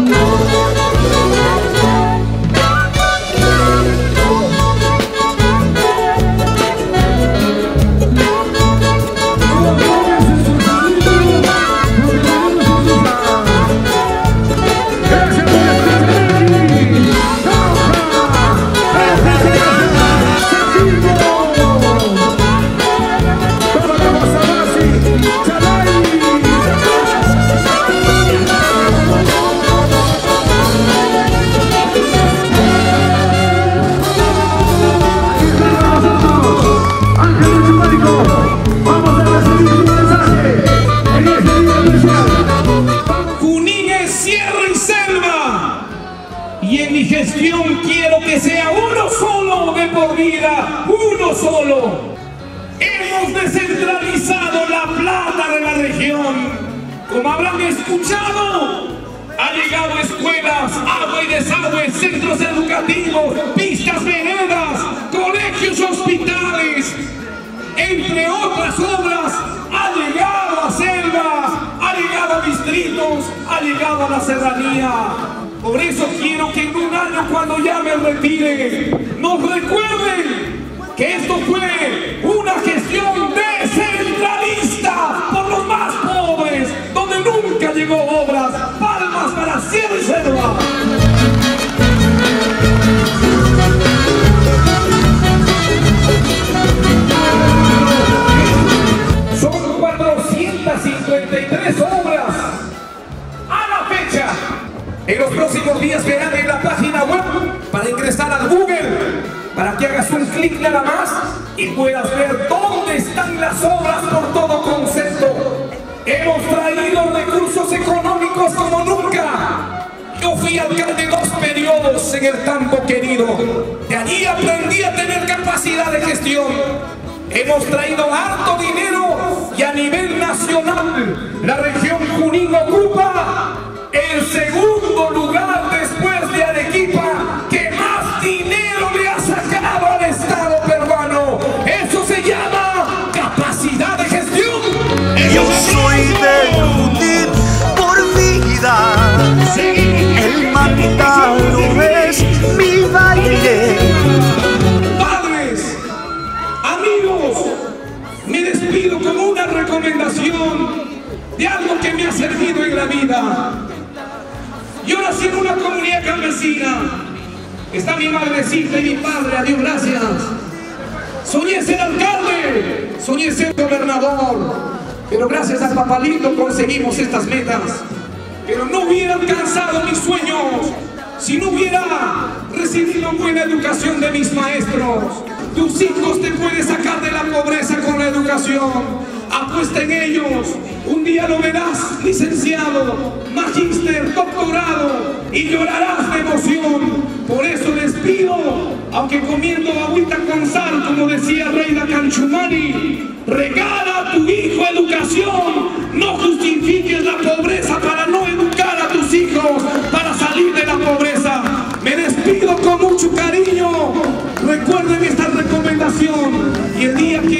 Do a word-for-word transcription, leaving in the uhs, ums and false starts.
Y en mi gestión quiero que sea uno solo de por vida, uno solo. Hemos descentralizado la plata de la región. Como habrán escuchado, ha llegado escuelas, agua y desagüe, centros educativos, pistas, veredas, colegios, hospitales. Entre otras obras, ha llegado a Selva, ha llegado a distritos, ha llegado a la serranía. Por eso quiero que en un año, cuando ya me retire, nos recuerden que esto fue una gestión descentralista por los más pobres, donde nunca llegó obras. Palmas para Sierra y Selva. Son cuatrocientas cincuenta y tres obras a la fecha. En los próximos días verán en la página web, para ingresar al Google, para que hagas un clic nada más y puedas ver dónde están las obras por todo concepto. Hemos traído recursos económicos como nunca. Yo fui alcalde dos periodos en el Tambo Querido. De allí aprendí a tener capacidad de gestión. Hemos traído harto dinero y a nivel nacional la región Junín ocupa el segundo lugar después de Arequipa, que más dinero le ha sacado al Estado peruano. Eso se llama capacidad de gestión. Yo soy de Junín por vida. El Magdalo es mi baile. Padres, amigos, me despido con una recomendación de algo que me ha servido en la vida. Yo nací en una comunidad campesina. Está mi madrecita y mi padre, a Dios gracias. Soñé ser alcalde, soñé ser gobernador, pero gracias al papalito conseguimos estas metas. Pero no hubiera alcanzado mis sueños si no hubiera recibido buena educación de mis maestros. Tus hijos te pueden sacar de la pobreza con la educación. Apuesta en ellos. Un día lo verás licenciado, magíster, doctorado, y llorarás de emoción. Por eso les pido, aunque comiendo agüita con sal, como decía Reina Canchumani, regala a tu hijo educación. No justifiques la pobreza para no educar a tus hijos, para salir de la pobreza. Me despido con mucho cariño. Recuerden esta recomendación y el día que